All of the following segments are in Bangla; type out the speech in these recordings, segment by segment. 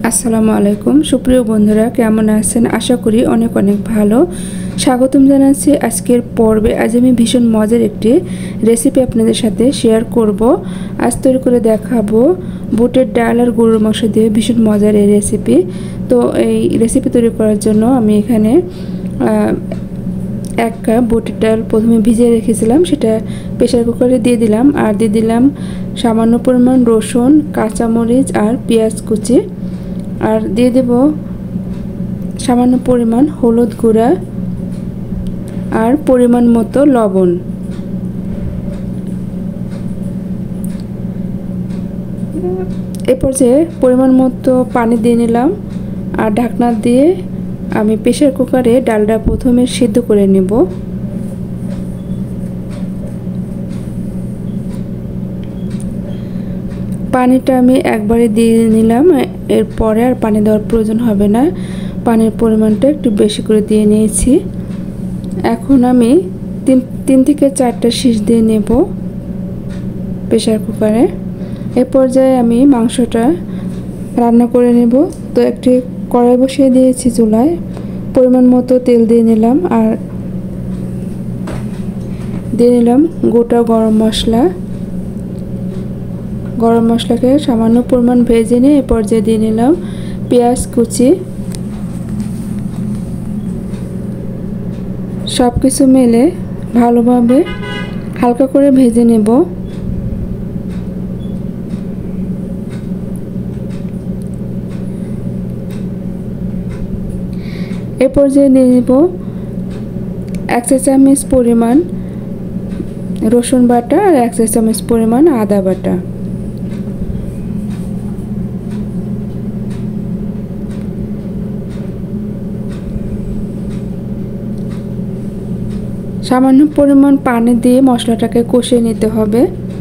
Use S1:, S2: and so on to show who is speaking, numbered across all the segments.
S1: আসসালামু আলাইকুম সুপ্রিয় বন্ধুরা, কেমন আছেন? আশা করি অনেক অনেক ভালো। স্বাগতম জানাচ্ছি আজকের পর্বে। আজ আমি ভীষণ মজার একটি রেসিপি আপনাদের সাথে শেয়ার করব। আজ তৈরি করে দেখাবো বুটের ডাল আর গরুর মাংস দিয়ে ভীষণ মজার এই রেসিপি। তো এই রেসিপি তৈরি করার জন্য আমি এখানে 1 কাপ বুটের ডাল প্রথমে ভিজিয়ে রেখেছিলাম, সেটা প্রেসার কুকারে দিয়ে দিলাম। আর দিয়ে দিলাম সামান্য পরিমাণ রসুন, কাঁচামরিচ আর পেঁয়াজ কুচি। আর দিয়ে দেব সামান্য পরিমাণ হলুদ গুঁড়া আর পরিমাণ মতো লবণ। এ পর্যায়ে পরিমাণ মতো পানি দিয়ে নিলাম আর ঢাকনা দিয়ে আমি প্রেসার কুকারে ডালটা প্রথমে সিদ্ধ করে নেব। পানিটা আমি একবারে দিয়ে নিলাম, এরপরে আর পানি দেওয়ার প্রয়োজন হবে না। পানির পরিমাণটা একটু বেশি করে দিয়ে নিয়েছি। এখন আমি তিন থেকে 4টা শীষ দিয়ে নেব প্রেসার কুকারে। এ পর্যায়ে আমি মাংসটা রান্না করে নেব। তো একটি কড়াই বসিয়ে দিয়েছি চুলায়, পরিমাণ মতো তেল দিয়ে নিলাম আর দিয়ে নিলাম গোটা গরম মশলা। গরম মশলাকে সামান্য পরিমাণ ভেজে নিয়ে এ পর্যায়ে দিয়ে নিলাম পেঁয়াজ কুচি। সব কিছু মিলে ভালোভাবে হালকা করে ভেজে নেব। এ পর্যায়ে দিয়ে নেব 1 চা চামচ পরিমাণ রসুন বাটা আর 1 চা চামচ পরিমাণ আদা বাটা। সামান্য পরিমাণ পানি দিয়ে মশলাটাকে কষিয়ে নিতে হবে।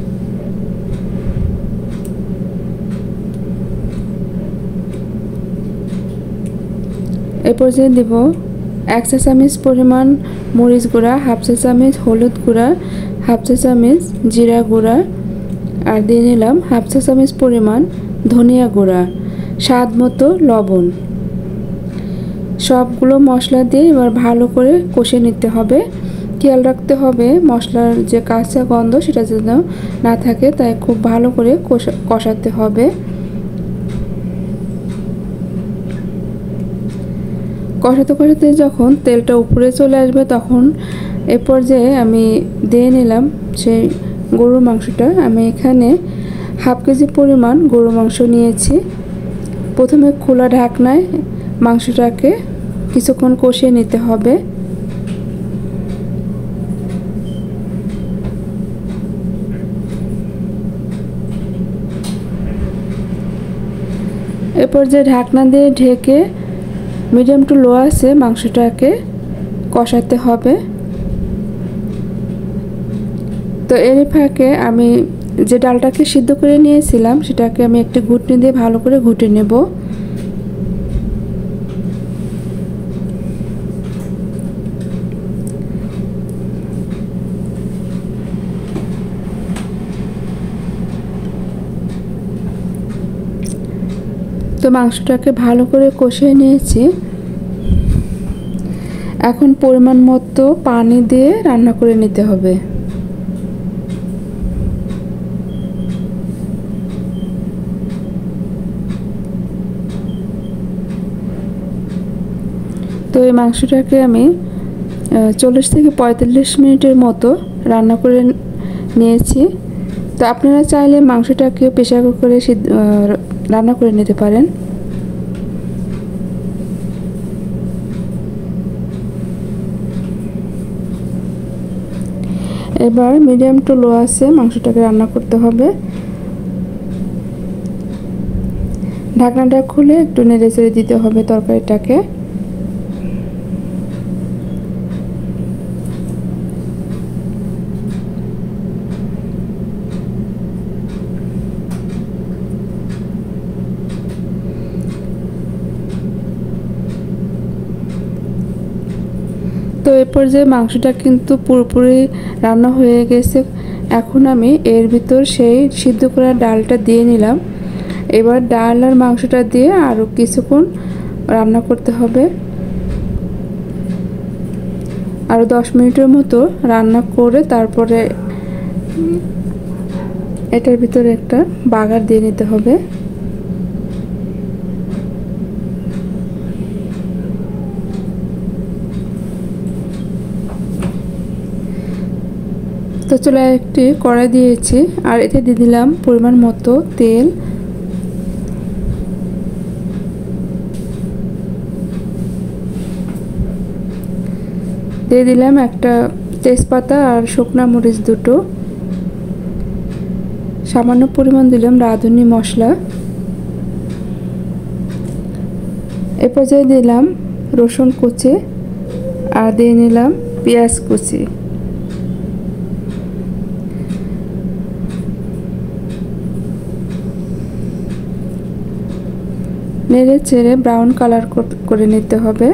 S1: এ পর্যায়ে দেব 1 চা চামচ পরিমাণ মরিচ গুঁড়া, 1/2 চা চামচ হলুদ গুঁড়া, 1/2 চা চামচ জিরা গুঁড়া আর দিয়ে নিলাম 1/2 চা চামচ পরিমাণ ধনিয়া গুঁড়া, স্বাদ মতো লবণ। সবগুলো মশলা দিয়ে এবার ভালো করে কষিয়ে নিতে হবে। খেয়াল রাখতে হবে মশলার যে কাঁচা গন্ধ সেটা যেন না থাকে, তাই খুব ভালো করে কষাতে হবে। কষাতে কষাতে যখন তেলটা উপরে চলে আসবে তখন এ পর্যায়ে আমি দিয়ে নিলাম সেই গরুর মাংসটা। আমি এখানে 1/2 কেজি পরিমাণ গরুর মাংস নিয়েছি। প্রথমে খোলা ঢাকনায় মাংসটাকে কিছুক্ষণ কষিয়ে নিতে হবে। এ পর্যায়ে ঢাকনা দিয়ে ঢেকে মিডিয়াম টু লো আছে মাংসটাকে কষাতে হবে। তো এর ফাঁকে আমি যে ডালটাকে সিদ্ধ করে নিয়েছিলাম সেটাকে আমি একটি ঘুটনি দিয়ে ভালো করে ঘুটে নেব। তো মাংসটাকে ভালো করে কষিয়ে নিয়েছি। এখন পরিমাণ মতো পানি দিয়ে রান্না করে নিতে হবে। তো এই মাংসটাকে আমি 40 থেকে 45 মিনিটের মতো রান্না করে নিয়েছি। তো আপনারা চাইলে মাংসটাকে প্রেসার কুকারে রান্না করে নিতে পারেন। এবার মিডিয়াম টু লো আছে মাংসটাকে রান্না করতে হবে। ঢাকনাটা খুলে একটু নেড়ে চেড়ে দিতে হবে তরকারিটাকে। তো এই পর্যায়ে মাংসটা কিন্তু পুরোপুরি রান্না হয়ে গেছে। এখন আমি এর ভিতর সেই সিদ্ধ করা ডালটা দিয়ে নিলাম। এবার ডাল আর মাংসটা দিয়ে আরও কিছুক্ষণ রান্না করতে হবে। আরও 10 মিনিটের মতো রান্না করে তারপরে এটার ভিতরে একটা বাগার দিয়ে নিতে হবে। তো চুলায় একটি কড়াই দিয়েছি আর এতে দিয়ে দিলাম পরিমাণ মতো তেল। দিয়ে দিলাম একটা তেজপাতা আর শুকনা মরিচ দুটো। সামান্য পরিমাণ দিলাম রাঁধুনি মশলা। এ পর্যায়ে দিলাম রসুন কুচি আর দিয়ে নিলাম পেঁয়াজ কুচি। নেড়ে চেড়ে ব্রাউন কালার করে নিতে হবে।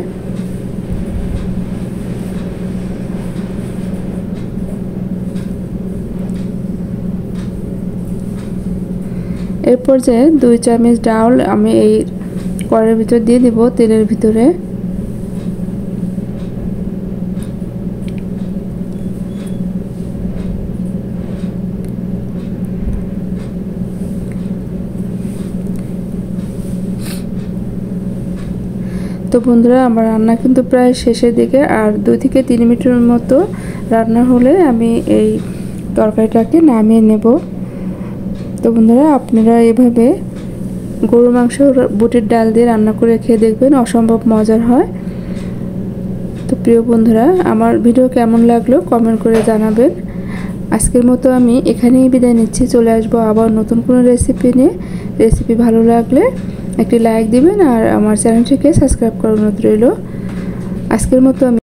S1: এর পর্যায়ে 2 চামচ ডাল আমি এই কড়াইয়ের ভিতর দিয়ে দিব তেলের ভিতরে। তো বন্ধুরা, আমার রান্না কিন্তু প্রায় শেষের দিকে, আর 2 থেকে 3 মিনিটের মতো রান্না হলে আমি এই তরকারিটাকে নামিয়ে নেব। তো বন্ধুরা, আপনারা এভাবে গরুর মাংস বুটের ডাল দিয়ে রান্না করে খেয়ে দেখবেন, অসম্ভব মজার হয়। তো প্রিয় বন্ধুরা, আমার ভিডিও কেমন লাগলো কমেন্ট করে জানাবেন। আজকের মতো আমি এখানেই বিদায় নিচ্ছি। চলে আসবো আবার নতুন কোনো রেসিপি নিয়ে। রেসিপি ভালো লাগলে একটি লাইক দিবেন আর আমার চ্যানেলটিকে সাবস্ক্রাইব করার অনুরোধ রইল। আজকের মতো আমি